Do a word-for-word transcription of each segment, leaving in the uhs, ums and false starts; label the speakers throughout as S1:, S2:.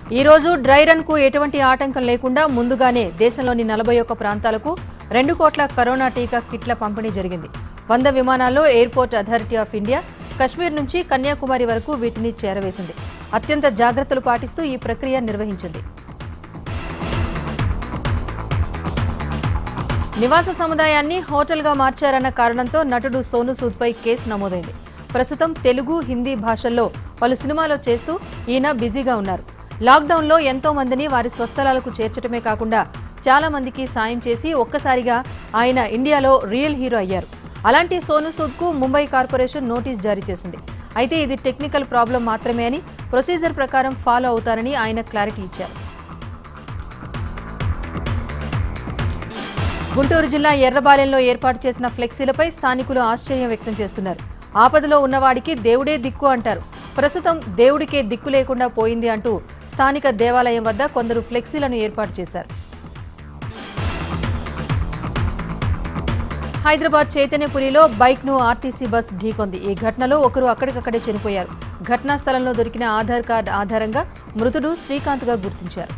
S1: ఈ రోజు dry run కు ఎటువంటి ఆటంకం లేకుండా ముందుగానే దేశంలోని నలభై ఒక్క ప్రాంతాలకు రెండు కోట్ల కరోనా టీకా కిట్ల పంపిణీ జరిగింది. వంద విమానాల్లో airport authority of India Kashmir నుంచి కన్యాకుమారి వరకు వీటిని చేరవేసింది. అత్యంత జాగ్రత్తలు పాటిస్తూ ఈ ప్రక్రియ నిర్వహించింది. నివాస సముదాయాన్ని హోటల్గా మార్చారన్న కారణంతో నటుడు సోను సూద్పై కేసు నమోదైంది. ప్రస్తుతం తెలుగు, హిందీ భాషల్లో పలు సినిమాలు చేస్తూ ఈయన బిజీగా ఉన్నారు. లాక్డౌన్లో ఎంతో మందిని వారి స్వస్థలాలకు చేర్చడమే కాకుండా చాలా మందికి సాయం చేసి ఒక్కసారిగా ఆయన ఇండియాలో రియల్ హీరో అయ్యారు. అలాంటి సోను సూద్కు ముంబై కార్పొరేషన్ నోటీస్ జారీ చేసింది. అయితే ఇది టెక్నికల్ ప్రాబ్లం మాత్రమే అని, ప్రొసీజర్ ప్రకారం ఫాలో అవుతారని ఆయన క్లారిటీ ఇచ్చారు. గుంటూరు జిల్లా ఎర్రబాలెంలో ఏర్పాటు చేసిన ఫ్లెక్సీలపై స్థానికులు ఆశ్చర్యం వ్యక్తం చేస్తున్నారు. ఆపదలో ఉన్నవాడికి దేవుడే దిక్కు అంటారు. ప్రస్తుతం దేవుడికే దిక్కు లేకుండా పోయింది అంటూ స్థానిక దేవాలయం వద్ద కొందరు ఫ్లెక్సీలను ఏర్పాటు చేశారు. హైదరాబాద్ చైతన్యపురిలో బైక్ను ఆర్టీసీ బస్ ఢీకొంది. ఈ ఘటనలో ఒకరు అక్కడికక్కడే చనిపోయారు. ఘటనా స్థలంలో దొరికిన ఆధార్ కార్డు ఆధారంగా మృతుడు శ్రీకాంత్గా గుర్తించారు.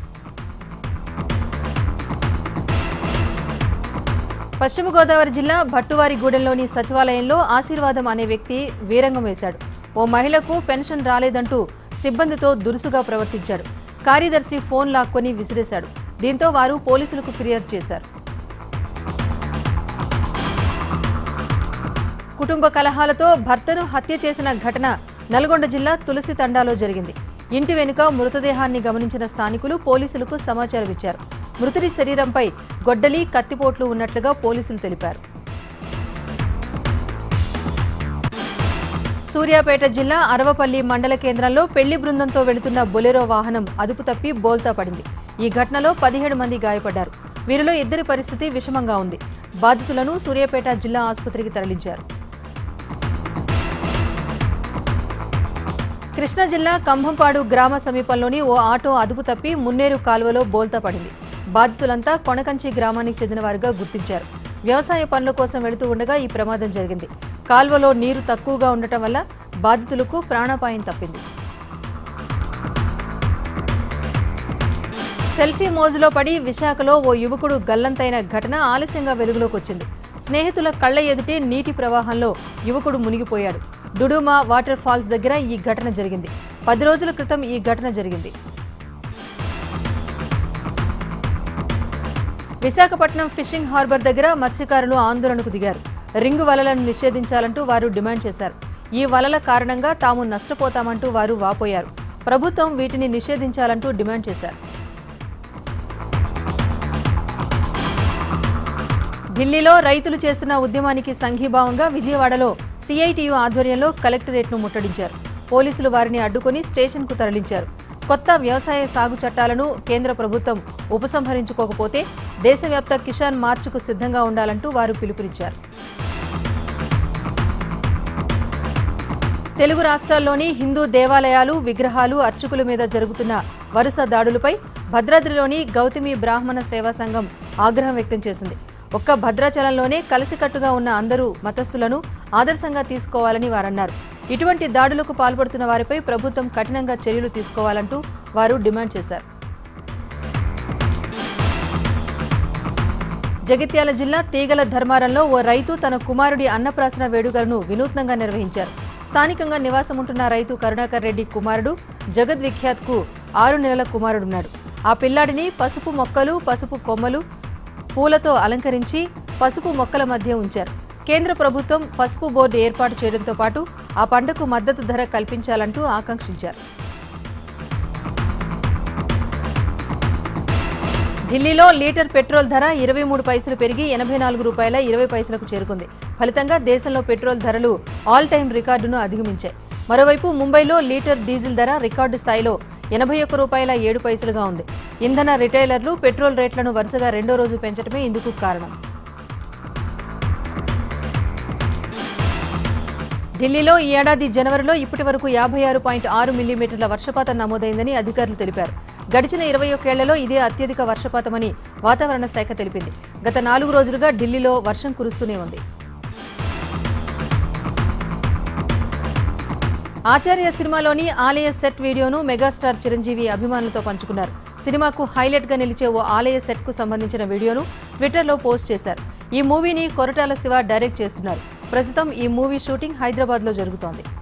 S1: పశ్చిమ గోదావరి జిల్లా భట్టువారిగూడెంలోని సచివాలయంలో ఆశీర్వాదం అనే వ్యక్తి వీరంగం వేశాడు. ఓ మహిళకు పెన్షన్ రాలేదంటూ సిబ్బందితో దురుసుగా ప్రవర్తించాడు. కార్యదర్శి ఫోన్ లాక్కొని విసిరేశాడు. దీంతో వారు పోలీసులకు ఫిర్యాదు చేశారు. కుటుంబ కలహాలతో భర్తను హత్య చేసిన ఘటన నల్గొండ జిల్లా తులసి తండాలో జరిగింది. ఇంటి వెనుక మృతదేహాన్ని గమనించిన స్థానికులు పోలీసులకు సమాచారం ఇచ్చారు. మృతుడి శరీరంపై గొడ్డలి, కత్తిపోట్లు ఉన్నట్లుగా పోలీసులు తెలిపారు. సూర్యాపేట జిల్లా అరవపల్లి మండల కేంద్రంలో పెళ్లి బృందంతో వెళుతున్న బొలెరో వాహనం అదుపు తప్పి బోల్తా పడింది. ఈ ఘటనలో పదిహేడు మంది గాయపడ్డారు. వీరిలో ఇద్దరి పరిస్థితి విషమంగా ఉంది. బాధితులను సూర్యాపేట జిల్లా ఆసుపత్రికి తరలించారు. కృష్ణా జిల్లా కంభంపాడు గ్రామ సమీపంలోని ఓ ఆటో అదుపు తప్పి మున్నేరు కాలువలో బోల్తా పడింది. బాధితులంతా కొనకంచి గ్రామానికి చెందినవారుగా గుర్తించారు. వ్యవసాయ పనుల కోసం వెళుతూ ఉండగా ఈ ప్రమాదం జరిగింది. కాల్వలో నీరు తక్కువగా ఉండటం వల్ల బాధితులకు ప్రాణాపాయం తప్పింది. సెల్ఫీ మోజులో పడి విశాఖలో ఓ యువకుడు గల్లంతైన ఘటన ఆలస్యంగా వెలుగులోకి వచ్చింది. స్నేహితుల కళ్ల ఎదుటే నీటి ప్రవాహంలో యువకుడు మునిగిపోయాడు. డుడుమా వాటర్ ఫాల్స్ దగ్గర ఈ ఘటన జరిగింది. పది రోజుల క్రితం ఈ ఘటన జరిగింది. విశాఖపట్నం ఫిషింగ్ హార్బర్ దగ్గర మత్స్యకారులు ఆందోళనకు దిగారు. రింగు వలలను నిషేధించాలంటూ వారు డిమాండ్ చేశారు. ఈ వలల కారణంగా తాము నష్టపోతామంటూ వారు వాపోయారు. ప్రభుత్వం వీటిని నిషేధించాలంటూ డిమాండ్ చేశారు. ఢిల్లీలో రైతులు చేస్తున్న ఉద్యమానికి సంఘీభావంగా విజయవాడలో సిఐటియు ఆధ్వర్యంలో కలెక్టరేట్ను ముట్టడించారు. పోలీసులు వారిని అడ్డుకుని స్టేషన్కు తరలించారు. కొత్త వ్యవసాయ సాగు చట్టాలను కేంద్ర ప్రభుత్వం ఉపసంహరించుకోకపోతే దేశవ్యాప్త కిసాన్ మార్చుకు సిద్ధంగా ఉండాలంటూ వారు పిలుపునిచ్చారు. తెలుగు రాష్ట్రాల్లోని హిందూ దేవాలయాలు, విగ్రహాలు, అర్చకుల మీద జరుగుతున్న వరుస దాడులపై భద్రాద్రిలోని గౌతమి బ్రాహ్మణ సేవా సంఘం ఆగ్రహం వ్యక్తం చేసింది. ఒక్క భద్రాచలంలోనే కలిసికట్టుగా ఉన్న అందరూ మతస్థులను ఆదర్శంగా తీసుకోవాలని వారన్నారు. ఇటువంటి దాడులకు పాల్పడుతున్న వారిపై ప్రభుత్వం కఠినంగా చర్యలు తీసుకోవాలంటూ వారు డిమాండ్ చేశారు. జగిత్యాల జిల్లా తీగల ధర్మారంలో ఓ రైతు తన కుమారుడి అన్నప్రాసన వేడుకలను వినూత్నంగా నిర్వహించారు. స్థానికంగా నివాసముంటున్న రైతు కరుణాకర్ రెడ్డి కుమారుడు జగద్విఖ్యాత్కు ఆరు నెలల కుమారుడున్నాడు. ఆ పిల్లాడిని పసుపు మొక్కలు, పసుపు కొమ్మలు, పూలతో అలంకరించి పసుపు మొక్కల మధ్య ఉంచారు. కేంద్ర ప్రభుత్వం పసుపు బోర్డు ఏర్పాటు చేయడంతో పాటు ఆ పంటకు మద్దతు ధర కల్పించాలంటూ ఆకాంక్షించారు. ఢిల్లీలో లీటర్ పెట్రోల్ ధర ఇరవై మూడు పైసలు పెరిగి ఎనభై నాలుగు రూపాయల ఇరవై పైసలకు చేరుకుంది. ఫలితంగా దేశంలో పెట్రోల్ ధరలు ఆల్ టైం రికార్డును అధిగమించాయి. మరోవైపు ముంబైలో లీటర్ డీజిల్ ధర రికార్డు స్థాయిలో ఎనభై ఒక్క రూపాయల ఏడు పైసలుగా ఉంది. ఇంధన రిటైలర్లు పెట్రోల్ రేట్లను వరుసగా రెండో రోజు పెంచడమే ఇందుకు కారణం. ఢిల్లీలో ఈ ఏడాది జనవరిలో ఇప్పటి వరకు యాభై ఆరు పాయింట్ ఆరు మిల్లీమీటర్ల వర్షపాతం నమోదైందని అధికారులు తెలిపారు. గడిచిన ఇరవై ఒక్కేళ్లలో ఇదే అత్యధిక వర్షపాతమని వాతావరణ శాఖ తెలిపింది. గత నాలుగు రోజులుగా ఢిల్లీలో వర్షం కురుస్తూనే ఉంది. ఆచార్య సినిమాలోని ఆలయ సెట్ వీడియోను మెగాస్టార్ చిరంజీవి అభిమానులతో పంచుకున్నారు. సినిమాకు హైలైట్ గా నిలిచే ఓ ఆలయ సెట్ కు సంబంధించిన వీడియోను ట్విట్టర్లో పోస్ట్ చేశారు. ఈ మూవీని కొరటాల శివ డైరెక్ట్ చేస్తున్నారు. ప్రస్తుతం ఈ మూవీ షూటింగ్ హైదరాబాద్ లో జరుగుతోంది.